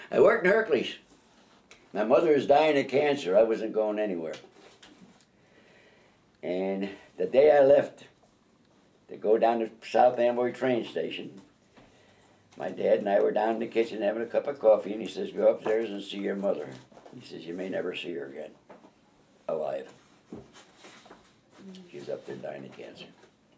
I worked in Hercules. My mother was dying of cancer. I wasn't going anywhere. And the day I left to go down to South Amboy train station, my dad and I were down in the kitchen having a cup of coffee, and he says, go upstairs and see your mother. He says, you may never see her again, alive. She's up there dying of cancer.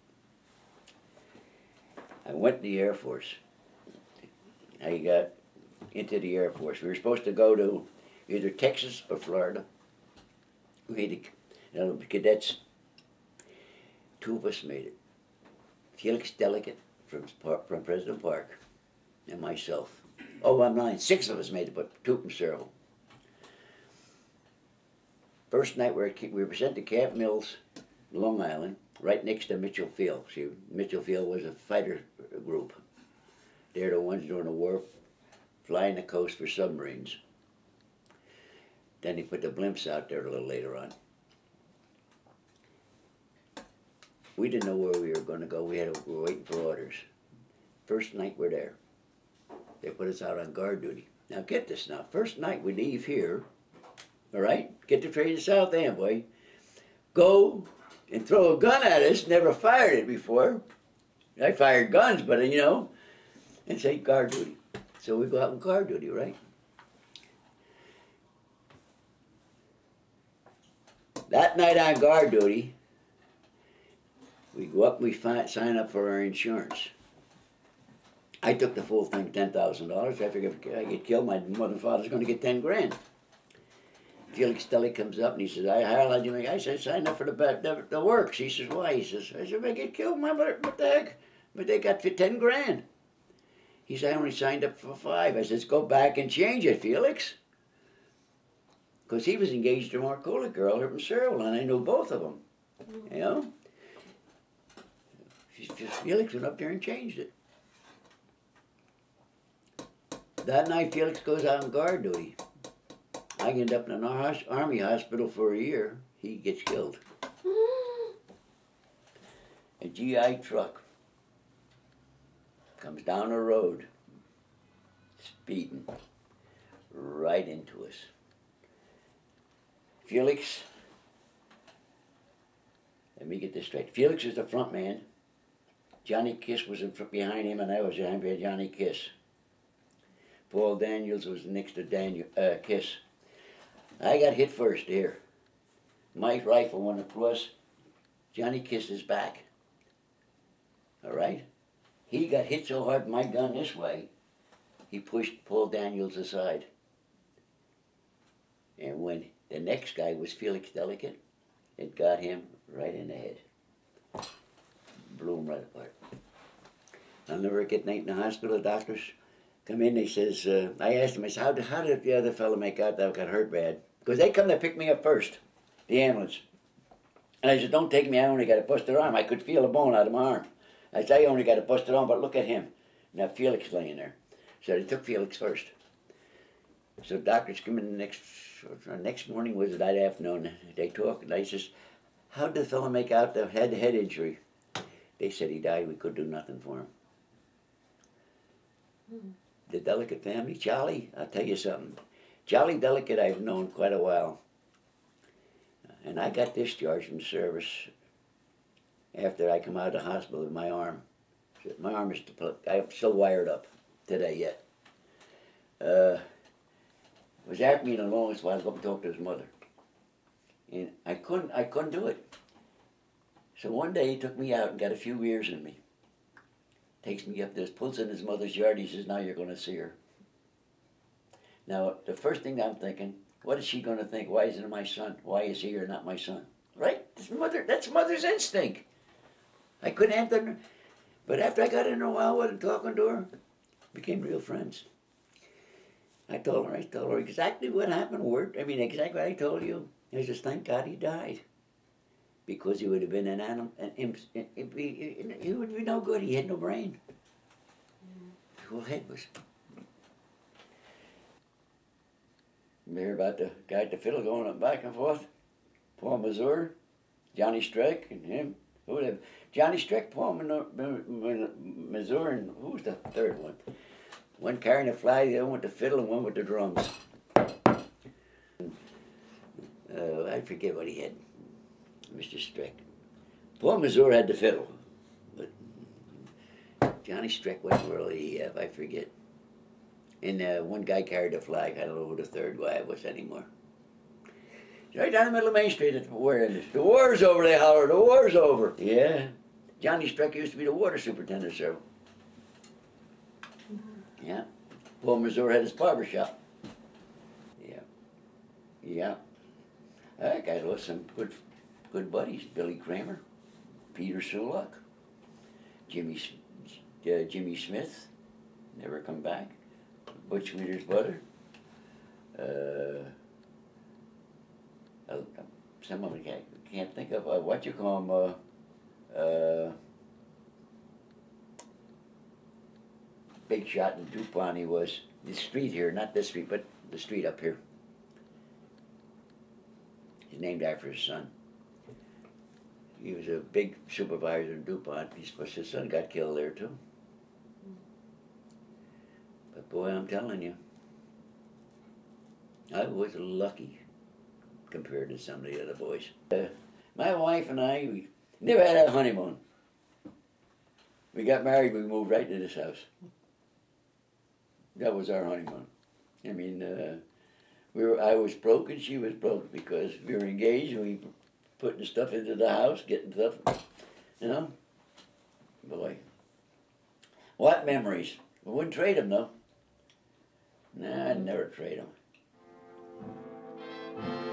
I went to the Air Force. I got into the Air Force. We were supposed to go to either Texas or Florida. We had the cadets. Two of us made it. Felix Delicate from President Park and myself. Oh, I'm lying. 6 of us made it, but 2 from Cerro. First night we were sent to Camp Mills, Long Island, right next to Mitchell Field. See, Mitchell Field was a fighter group. They're the ones during the war flying the coast for submarines. Then he put the blimps out there a little later on. We didn't know where we were going to go. We were waiting for orders. First night we're there. They put us out on guard duty. Now get this now. First night we leave here, all right? Get the train to South Amboy. Go and throw a gun at us. Never fired it before. I fired guns, but you know, and say guard duty. So we go out on guard duty, right? That night on guard duty, we go up and we sign up for our insurance. I took the full thing, $10,000. I figured if I get killed, my mother and father's going to get 10 grand. Felix Stelly comes up and he says, how did you make? I said, sign up for the works. He says, why? He says, I said, if I get killed, what the heck? But they got 10 grand. He said, I only signed up for 5. I says, go back and change it, Felix. Because he was engaged to a Marcola girl from Cerro, and I knew both of them. You know? Felix went up there and changed it. That night, Felix goes out on guard duty. I end up in an army hospital for a year. He gets killed. A GI truck comes down the road, speeding right into us. Felix, let me get this straight. Felix is the front man. Johnny Kiss was behind him, and I was behind Johnny Kiss. Paul Daniels was next to Kiss. I got hit first here. My rifle went across Johnny Kiss's back. All right? He got hit so hard with my gun this way, he pushed Paul Daniels aside. And when the next guy was Felix Delicate, it got him right in the head. Blew him right apart. I'll never get night in the hospital. The doctors come in, they says, I asked them, I said, how did the other fellow make out that got hurt bad? Because they come to pick me up first, the ambulance. And I said, don't take me, I only got a busted arm. I could feel a bone out of my arm. I said, I only got a busted arm, but look at him. Now Felix laying there. So they took Felix first. So doctors come in the next morning, was it that afternoon, they talk, and I says, how did the fellow make out the head injury? They said he died, we could do nothing for him. The Delicate family, Charlie, I'll tell you something. Charlie Delicate I've known quite a while. And I got discharged from service after I come out of the hospital with my arm. My arm is I'm still wired up today yet. Was after me the longest while I go up and talk to his mother. And I couldn't do it. So one day he took me out and got a few beers in me. Takes me up there, pulls in his mother's yard, he says, now you're going to see her. Now, the first thing I'm thinking, what is she going to think? Why isn't it my son? Why is he or not my son? Right? That's mother's instinct. I couldn't answer, but after I got in a while with her, talking to her, became real friends. I told her exactly what happened, exactly what I told you. I just thank God he died. Because he would have been an animal, he would be no good. He had no brain. His whole head was. You hear about the guy at the fiddle going up back and forth? Paul Mazur, Johnny Streck, and him. Johnny Streck, Paul Mazur, and who was the third one? One carrying the flag, the other with the fiddle, and one with the drums. I forget what he had, Mr. Streck. Paul Mazur had the fiddle, but Johnny Streck, what world did he have? I forget. And one guy carried the flag. I don't know who the third guy was anymore. Right down the middle of Main Street at where it is. The war's over, they holler. The war's over. Yeah. Johnny Streck used to be the water superintendent, sir. Yeah. Paul Mazur had his barber shop. Yeah. Yeah. That guy lost some good buddies. Billy Kramer, Peter Sulak, Jimmy Smith, never come back. Butch Weeder's brother. Some of them can't think of what you call him. Big shot in DuPont. He was the street here, not this street, but the street up here. He's named after his son. He was a big supervisor in DuPont. His son got killed there too. But boy, I'm telling you, I was lucky compared to some of the other boys. My wife and I, we never had a honeymoon. We got married, we moved right to this house. That was our honeymoon. I mean, I was broke and she was broke because we were engaged and we putting stuff into the house, getting stuff, you know. Boy, what memories. We wouldn't trade them though. Nah, I'd never trade them.